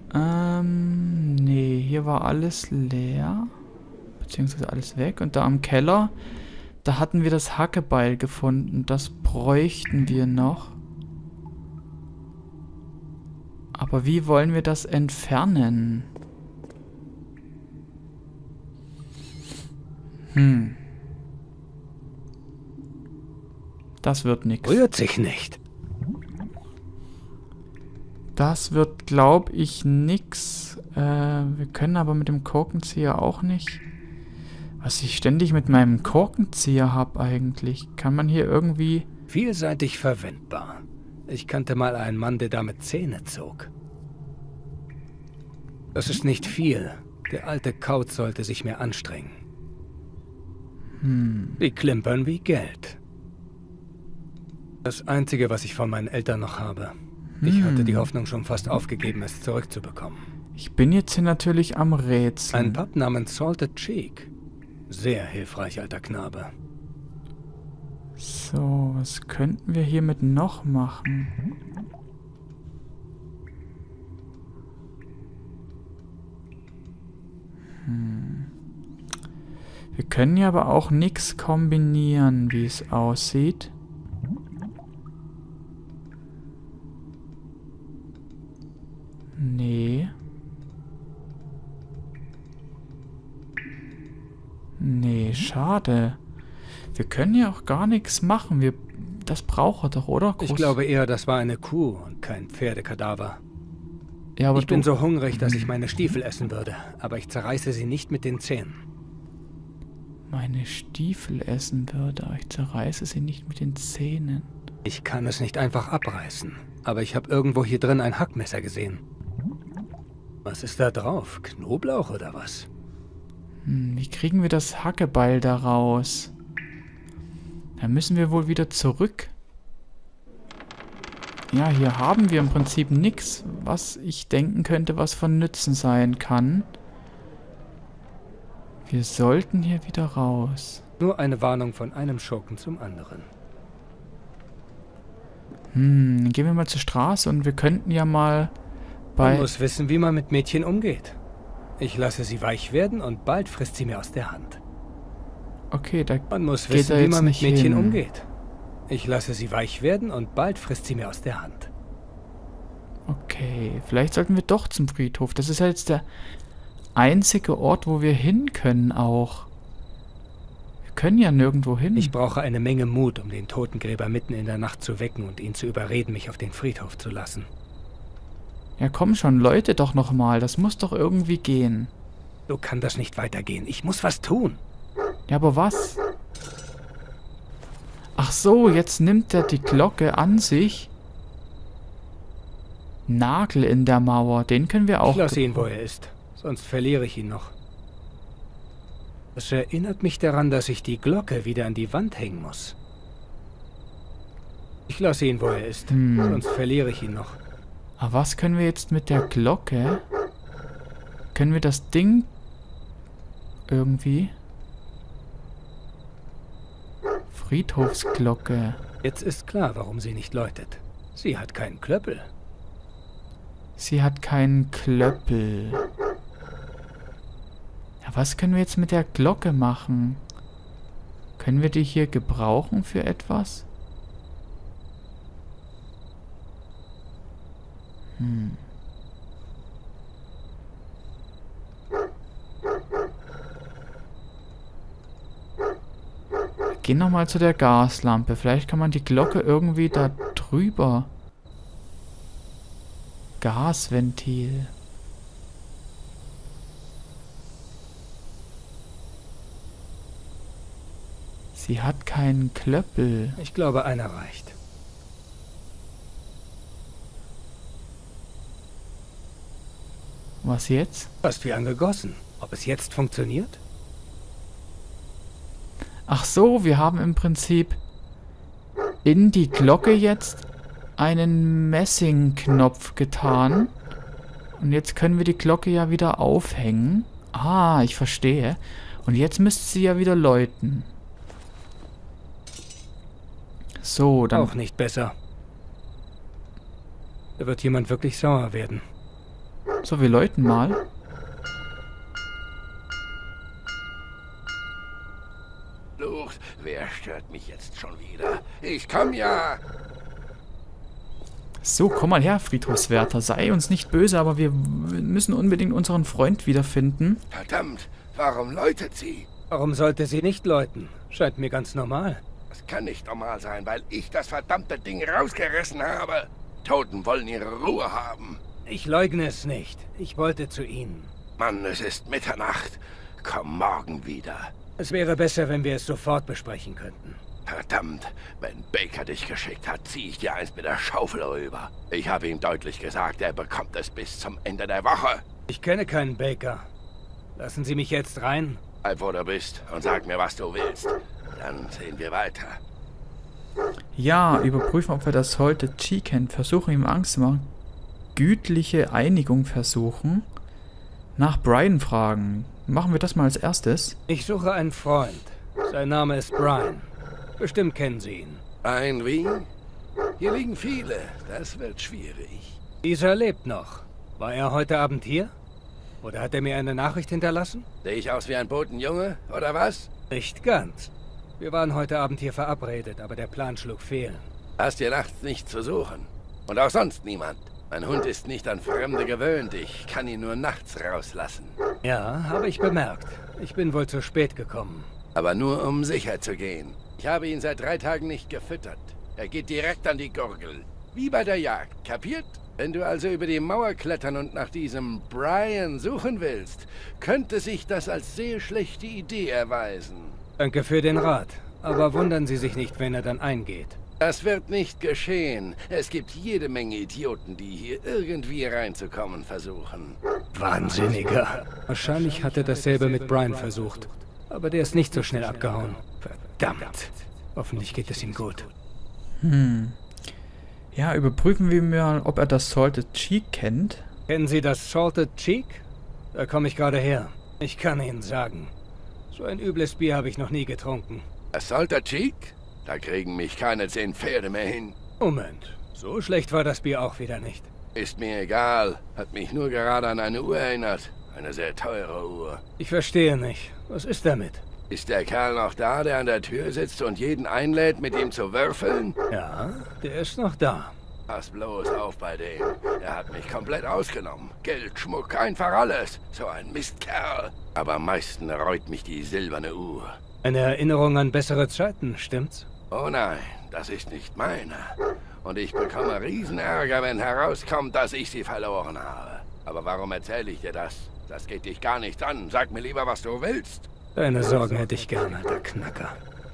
Nee, hier war alles leer. Beziehungsweise alles weg. Und da am Keller, da hatten wir das Hackebeil gefunden. Das bräuchten wir noch. Aber wie wollen wir das entfernen? Das wird nichts. Rührt sich nicht. Das wird, glaube ich, nix. Wir können aber mit dem Korkenzieher auch nicht. Was ich ständig mit meinem Korkenzieher habe eigentlich. Kann man hier irgendwie... Vielseitig verwendbar. Ich kannte mal einen Mann, der damit Zähne zog. Das ist nicht viel. Der alte Kauz sollte sich mehr anstrengen. Die klimpern wie Geld. Das Einzige, was ich von meinen Eltern noch habe. Ich hatte die Hoffnung schon fast aufgegeben, es zurückzubekommen. Ich bin jetzt hier natürlich am Rätseln. Ein Pub namens Salted Cheek. Sehr hilfreich, alter Knabe. So, was könnten wir hiermit noch machen? Wir können ja aber auch nichts kombinieren, wie es aussieht. Nee. Nee, schade. Wir können ja auch gar nichts machen. Das braucht er doch, oder? Ich glaube eher, das war eine Kuh und kein Pferdekadaver. Ja, aber ich bin so hungrig, dass ich meine Stiefel essen würde, aber ich zerreiße sie nicht mit den Zähnen. Meine Stiefel essen würde, aber ich zerreiße sie nicht mit den Zähnen. Ich kann es nicht einfach abreißen, aber ich habe irgendwo hier drin ein Hackmesser gesehen. Was ist da drauf? Knoblauch oder was? Wie kriegen wir das Hackebeil da raus? Da müssen wir wohl wieder zurück. Ja, hier haben wir im Prinzip nichts, was ich denken könnte, was von Nützen sein kann. Wir sollten hier wieder raus. Nur eine Warnung von einem Schurken zum anderen. Dann gehen wir mal zur Straße und wir könnten ja mal bei... Man muss wissen, wie man mit Mädchen umgeht. Ich lasse sie weich werden und bald frisst sie mir aus der Hand. Okay, da Man muss geht wissen, er wie jetzt man mit nicht Mädchen hin. umgeht. Ich lasse sie weich werden und bald frisst sie mir aus der Hand. Okay, vielleicht sollten wir doch zum Friedhof. Das ist ja jetzt der einzige Ort, wo wir hin können auch. Wir können ja nirgendwo hin. Ich brauche eine Menge Mut, um den Totengräber mitten in der Nacht zu wecken und ihn zu überreden, mich auf den Friedhof zu lassen. Ja komm schon, läute doch nochmal. Das muss doch irgendwie gehen. So kann das nicht weitergehen. Ich muss was tun. Ja, aber was? Ach so, jetzt nimmt er die Glocke an sich. Nagel in der Mauer, den können wir auch... Ich lasse ihn, wo er ist. Sonst verliere ich ihn noch. Das erinnert mich daran, dass ich die Glocke wieder an die Wand hängen muss. Ich lasse ihn, wo er ist. Sonst verliere ich ihn noch. Aber was können wir jetzt mit der Glocke? Können wir das Ding irgendwie... Friedhofsglocke. Jetzt ist klar, warum sie nicht läutet. Sie hat keinen Klöppel. Sie hat keinen Klöppel. Ja, was können wir jetzt mit der Glocke machen? Können wir die hier gebrauchen für etwas? Gehen nochmal zu der Gaslampe. Vielleicht kann man die Glocke irgendwie da drüber. Gasventil. Sie hat keinen Klöppel. Ich glaube, einer reicht. Was jetzt? Fast wie angegossen. Ob es jetzt funktioniert? Ach so, wir haben im Prinzip in die Glocke jetzt einen Messingknopf getan. Und jetzt können wir die Glocke ja wieder aufhängen. Ah, ich verstehe. Und jetzt müsste sie ja wieder läuten. So, dann... Auch nicht besser. Da wird jemand wirklich sauer werden. So, wir läuten mal. Lucht, wer stört mich jetzt schon wieder? Ich komm ja! So, komm mal her, Friedhofswärter. Sei uns nicht böse, aber wir müssen unbedingt unseren Freund wiederfinden. Verdammt, warum läutet sie? Warum sollte sie nicht läuten? Scheint mir ganz normal. Das kann nicht normal sein, weil ich das verdammte Ding rausgerissen habe. Toten wollen ihre Ruhe haben. Ich leugne es nicht. Ich wollte zu Ihnen. Mann, es ist Mitternacht. Komm morgen wieder. Es wäre besser, wenn wir es sofort besprechen könnten. Verdammt, wenn Baker dich geschickt hat, ziehe ich dir eins mit der Schaufel rüber. Ich habe ihm deutlich gesagt, er bekommt es bis zum Ende der Woche. Ich kenne keinen Baker. Lassen Sie mich jetzt rein. Bleib, wo du bist und sag mir, was du willst. Dann sehen wir weiter. Ja, überprüfen, ob wir das Salted G kennen. Versuchen, ihm Angst zu machen. Gütliche Einigung versuchen. Nach Brian fragen. Machen wir das mal als erstes. Ich suche einen Freund. Sein Name ist Brian. Bestimmt kennen Sie ihn. Ein wie? Hier liegen viele. Das wird schwierig. Dieser lebt noch. War er heute Abend hier? Oder hat er mir eine Nachricht hinterlassen? Sehe ich aus wie ein Botenjunge, oder was? Nicht ganz. Wir waren heute Abend hier verabredet, aber der Plan schlug fehl. Hast dir nachts nichts zu suchen. Und auch sonst niemand. Mein Hund ist nicht an Fremde gewöhnt. Ich kann ihn nur nachts rauslassen. Ja, habe ich bemerkt. Ich bin wohl zu spät gekommen. Aber nur, um sicher zu gehen. Ich habe ihn seit 3 Tagen nicht gefüttert. Er geht direkt an die Gurgel. Wie bei der Jagd, kapiert? Wenn du also über die Mauer klettern und nach diesem Brian suchen willst, könnte sich das als sehr schlechte Idee erweisen. Danke für den Rat. Aber wundern Sie sich nicht, wenn er dann eingeht. Das wird nicht geschehen. Es gibt jede Menge Idioten, die hier irgendwie reinzukommen versuchen. Wahnsinniger. Wahrscheinlich hat er dasselbe mit Brian versucht. Aber der ist nicht so schnell abgehauen. Verdammt. Hoffentlich geht es ihm gut. Ja, überprüfen wir mal, ob er das Salted Cheek kennt. Kennen Sie das Salted Cheek? Da komme ich gerade her. Ich kann Ihnen sagen. So ein übles Bier habe ich noch nie getrunken. Das Salted Cheek? Da kriegen mich keine 10 Pferde mehr hin. Moment. So schlecht war das Bier auch wieder nicht. Ist mir egal. Hat mich nur gerade an eine Uhr erinnert. Eine sehr teure Uhr. Ich verstehe nicht. Was ist damit? Ist der Kerl noch da, der an der Tür sitzt und jeden einlädt, mit ihm zu würfeln? Ja, der ist noch da. Pass bloß auf bei dem. Er hat mich komplett ausgenommen. Geld, Schmuck, einfach alles. So ein Mistkerl. Aber am meisten reut mich die silberne Uhr. Eine Erinnerung an bessere Zeiten, stimmt's? Oh nein, das ist nicht meine. Und ich bekomme Riesenärger, wenn herauskommt, dass ich sie verloren habe. Aber warum erzähle ich dir das? Das geht dich gar nichts an. Sag mir lieber, was du willst. Deine Sorgen hätte ich gern, alter Knacker.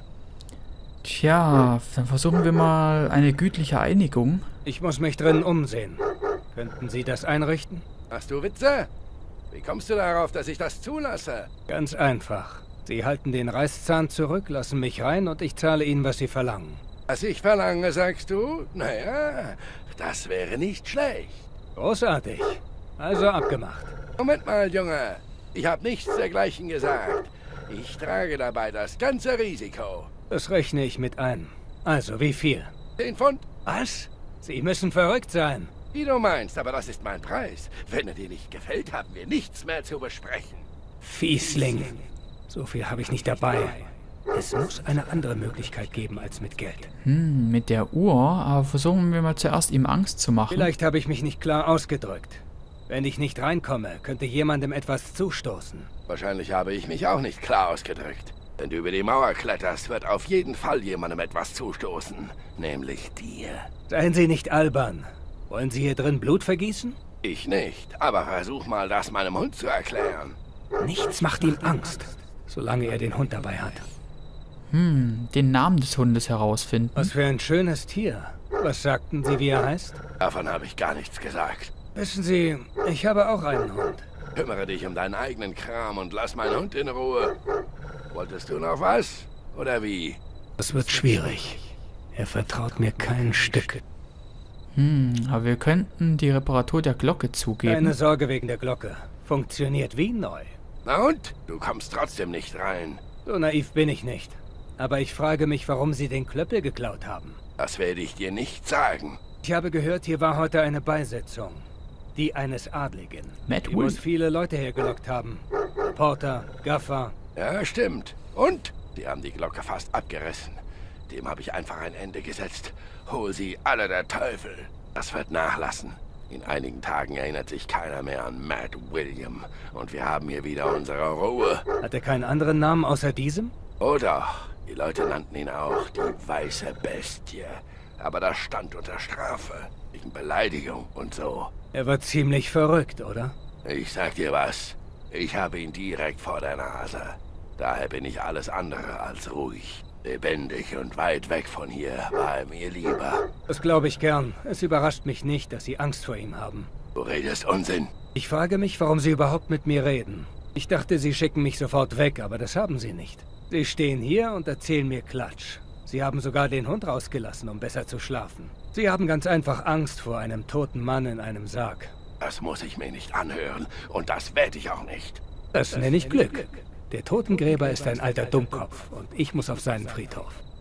Tja, dann versuchen wir mal eine gütliche Einigung. Ich muss mich drinnen umsehen. Könnten Sie das einrichten? Hast du Witze? Wie kommst du darauf, dass ich das zulasse? Ganz einfach. Sie halten den Reißzahn zurück, lassen mich rein und ich zahle Ihnen, was Sie verlangen. Was ich verlange, sagst du? Naja, das wäre nicht schlecht. Großartig. Also abgemacht. Moment mal, Junge. Ich habe nichts dergleichen gesagt. Ich trage dabei das ganze Risiko. Das rechne ich mit ein. Also, wie viel? 10 Pfund? Was? Sie müssen verrückt sein. Wie du meinst, aber das ist mein Preis. Wenn er dir nicht gefällt, haben wir nichts mehr zu besprechen. Fiesling. So viel habe ich nicht dabei. Es muss eine andere Möglichkeit geben als mit Geld. Mit der Uhr, aber versuchen wir mal zuerst ihm Angst zu machen. Vielleicht habe ich mich nicht klar ausgedrückt. Wenn ich nicht reinkomme, könnte jemandem etwas zustoßen. Wahrscheinlich habe ich mich auch nicht klar ausgedrückt. Wenn du über die Mauer kletterst, wird auf jeden Fall jemandem etwas zustoßen. Nämlich dir. Seien Sie nicht albern. Wollen Sie hier drin Blut vergießen? Ich nicht, aber versuch mal, das meinem Hund zu erklären. Nichts macht ihm Angst, solange er den Hund dabei hat. Den Namen des Hundes herausfinden. Was für ein schönes Tier. Was sagten Sie, wie er heißt? Davon habe ich gar nichts gesagt. Wissen Sie, ich habe auch einen Hund. Kümmere dich um deinen eigenen Kram und lass meinen Hund in Ruhe. Wolltest du noch was? Oder wie? Das wird schwierig. Er vertraut mir kein Stück. Aber wir könnten die Reparatur der Glocke zugeben. Keine Sorge wegen der Glocke. Funktioniert wie neu. Na und? Du kommst trotzdem nicht rein. So naiv bin ich nicht. Aber ich frage mich, warum Sie den Klöppel geklaut haben. Das werde ich dir nicht sagen. Ich habe gehört, hier war heute eine Beisetzung. Die eines Adligen. Matt Die Williams. muss viele Leute hergelockt haben. Reporter, Gaffer. Ja, stimmt. Und? Die haben die Glocke fast abgerissen. Dem habe ich einfach ein Ende gesetzt. Hol sie alle der Teufel. Das wird nachlassen. In einigen Tagen erinnert sich keiner mehr an Matt William. Und wir haben hier wieder unsere Ruhe. Hat er keinen anderen Namen außer diesem? Oh doch. Die Leute nannten ihn auch die weiße Bestie. Aber das stand unter Strafe. Wegen Beleidigung und so. Er war ziemlich verrückt, oder? Ich sag dir was. Ich habe ihn direkt vor der Nase. Daher bin ich alles andere als ruhig. Lebendig und weit weg von hier war er mir lieber. Das glaube ich gern. Es überrascht mich nicht, dass Sie Angst vor ihm haben. Du redest Unsinn. Ich frage mich, warum Sie überhaupt mit mir reden. Ich dachte, Sie schicken mich sofort weg, aber das haben Sie nicht. Sie stehen hier und erzählen mir Klatsch. Sie haben sogar den Hund rausgelassen, um besser zu schlafen. Sie haben ganz einfach Angst vor einem toten Mann in einem Sarg. Das muss ich mir nicht anhören. Und das werde ich auch nicht. Das nenne ich Glück. Der Totengräber ist ein alter Dummkopf und ich muss auf seinen Friedhof.